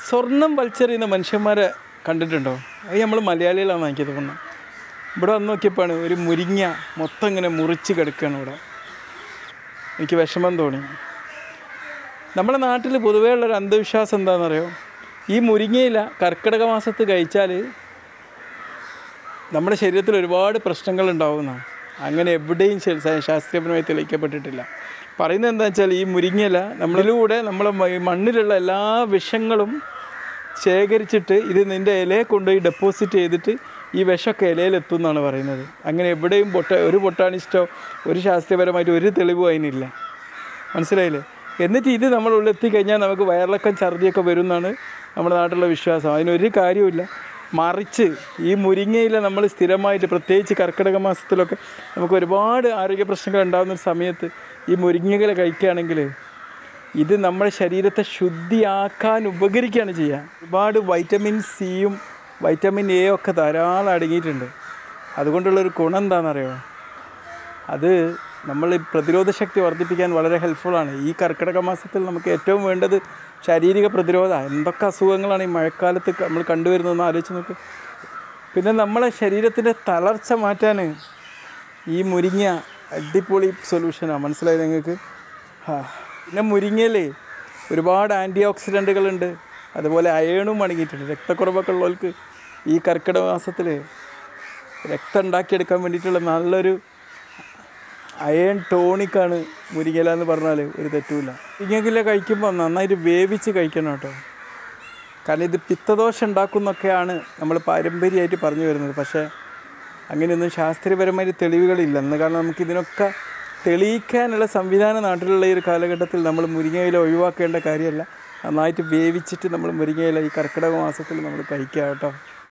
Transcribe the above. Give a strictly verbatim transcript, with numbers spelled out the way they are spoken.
സ്വർണം വലിച്ചെറിയുന്ന മനുഷ്യന്മാരെ കണ്ടിട്ടുണ്ടോ? അത് നമ്മൾ മലയാളികളാണെന്ന് എനിക്ക് തോന്നുന്നത്. ഇവിടെ വന്ന് നോക്കിയപ്പോഴാണ് ഒരു മുരിങ്ങ മൊത്തം ഇങ്ങനെ മുറിച്ച് കിടക്കുകയാണ് ഇവിടെ. എനിക്ക് വിഷമം തോന്നി. നമ്മുടെ നാട്ടിൽ പൊതുവേ ഉള്ളൊരു അന്ധവിശ്വാസം എന്താണെന്നറിയോ? ഈ മുരിങ്ങയില കർക്കിടക മാസത്ത് കഴിച്ചാൽ നമ്മുടെ ശരീരത്തിൽ ഒരുപാട് പ്രശ്നങ്ങൾ ഉണ്ടാവുന്നതാണ്. അങ്ങനെ എവിടെയും ശാസ്ത്രീയപരമായി തെളിയിക്കപ്പെട്ടിട്ടില്ല. പറയുന്നത് എന്താ വെച്ചാൽ ഈ മുരിങ്ങയില നമ്മളിലൂടെ നമ്മളെ മണ്ണിലുള്ള എല്ലാ വിഷങ്ങളും ശേഖരിച്ചിട്ട് ഇത് നിൻ്റെ ഇലയെ കൊണ്ടുപോയി ഡെപ്പോസിറ്റ് ചെയ്തിട്ട് ഈ വിഷമൊക്കെ ഇലയിലെത്തും എന്നാണ് പറയുന്നത്. അങ്ങനെ എവിടെയും ബൊട്ട ഒരു ബൊട്ടാണിസ്റ്റോ ഒരു ശാസ്ത്രീയപരമായിട്ട് ഒരു തെളിവും അതിനില്ല. മനസ്സിലായില്ലേ? എന്നിട്ട് ഇത് നമ്മുടെ ഉള്ളിൽ എത്തിക്കഴിഞ്ഞാൽ നമുക്ക് വയറിളക്കം ഛർദിയൊക്കെ വരും എന്നാണ് നമ്മുടെ നാട്ടിലുള്ള വിശ്വാസം. അതിനൊരു കാര്യമില്ല. മറിച്ച് ഈ മുരിങ്ങയില നമ്മൾ സ്ഥിരമായിട്ട് പ്രത്യേകിച്ച് കർക്കിടക മാസത്തിലൊക്കെ നമുക്ക് ഒരുപാട് ആരോഗ്യ പ്രശ്നങ്ങൾ ഉണ്ടാകുന്ന സമയത്ത് ഈ മുരിങ്ങയില കഴിക്കുകയാണെങ്കിൽ ഇത് നമ്മുടെ ശരീരത്തെ ശുദ്ധിയാക്കാൻ ഉപകരിക്കുകയാണ് ചെയ്യുക. ഒരുപാട് വൈറ്റമിൻ സിയും വൈറ്റമിൻ എയും ഒക്കെ ധാരാളം അടങ്ങിയിട്ടുണ്ട്. അതുകൊണ്ടുള്ളൊരു ഗുണം എന്താണെന്നറിയോ? അത് നമ്മൾ പ്രതിരോധ ശക്തി വർദ്ധിപ്പിക്കാൻ വളരെ ഹെൽപ്ഫുള്ളാണ്. ഈ കർക്കിടക മാസത്തിൽ നമുക്ക് ഏറ്റവും വേണ്ടത് ശാരീരിക പ്രതിരോധമാണ്. എന്തൊക്കെ അസുഖങ്ങളാണ് ഈ മഴക്കാലത്ത് നമ്മൾ കണ്ടുവരുന്നതെന്ന് ആലോചിച്ച് നോക്ക്. പിന്നെ നമ്മളെ ശരീരത്തിൻ്റെ തളർച്ച മാറ്റാൻ ഈ മുരിങ്ങ അടിപൊളി സൊല്യൂഷനാണ്. മനസ്സിലായത് നിങ്ങൾക്ക്? ആ പിന്നെ മുരിങ്ങയിൽ ഒരുപാട് ആൻറ്റി ഓക്സിഡൻറ്റുകളുണ്ട്. അതുപോലെ അയേണും അടങ്ങിയിട്ടുണ്ട്. രക്തക്കുറവൊക്കെ ഉള്ളവർക്ക് ഈ കർക്കിടക മാസത്തിൽ രക്തം ഉണ്ടാക്കിയെടുക്കാൻ വേണ്ടിയിട്ടുള്ള നല്ലൊരു അയൺ ടോണിക്കാണ് മുരിങ്ങയില എന്ന് പറഞ്ഞാൽ ഒരു തെറ്റുമില്ല. മുരിങ്ങയില കഴിക്കുമ്പോൾ നന്നായിട്ട് വേവിച്ച് കഴിക്കണം കേട്ടോ. കാരണം ഇത് പിത്തദോഷം ഉണ്ടാക്കുന്നൊക്കെയാണ് നമ്മൾ പാരമ്പര്യമായിട്ട് പറഞ്ഞു വരുന്നത്. പക്ഷേ അങ്ങനെയൊന്നും ശാസ്ത്രീയപരമായിട്ട് തെളിവുകളില്ല. എന്ന് കാരണം നമുക്കിതിനൊക്കെ തെളിയിക്കാനുള്ള സംവിധാനം നാട്ടിലുള്ള ഈ ഒരു കാലഘട്ടത്തിൽ നമ്മൾ മുരിങ്ങയില ഒഴിവാക്കേണ്ട കാര്യമല്ല. നന്നായിട്ട് വേവിച്ചിട്ട് നമ്മൾ മുരിങ്ങയില ഈ കർക്കിടക മാസത്തിൽ നമ്മൾ കഴിക്കുക കേട്ടോ.